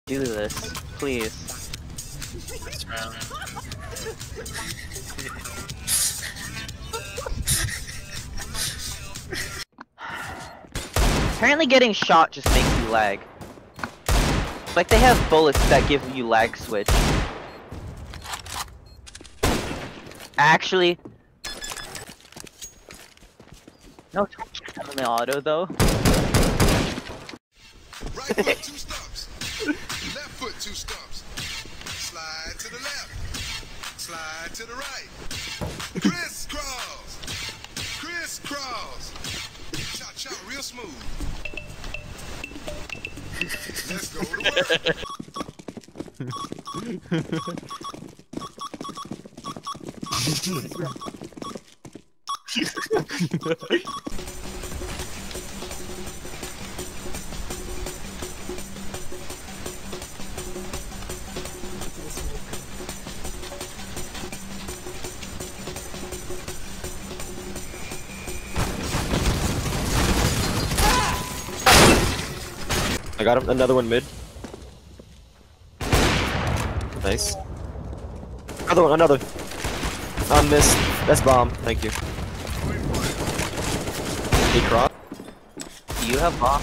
do this, please. This round. Apparently getting shot just makes you lag. It's like they have bullets that give you lag switch. Actually... No, don't check on the auto though. Right foot, 2 stumps. Left foot, 2 stumps. Slide to the left. Slide to the right. Crisscross. Crisscross. Chop, chop, real smooth. Let's go to work. I got him. Another one mid. Nice. Another one. Another. I missed. That's bomb. Thank you. He crossed. Do you have bomb?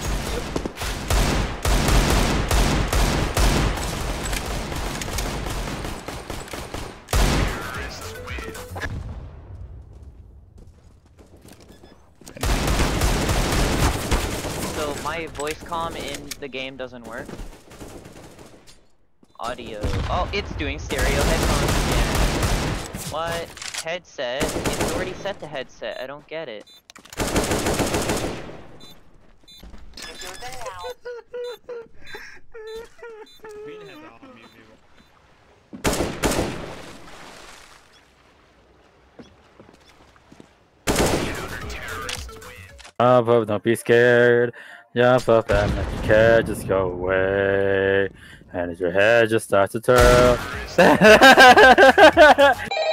So my voice comm in the game doesn't work. Audio. Oh, it's doing stereo headphones again. What? Headset? It's already set to headset. I don't get it. Jump up, don't be scared. Jump up and if you care, just go away. And as your head just starts to twirl.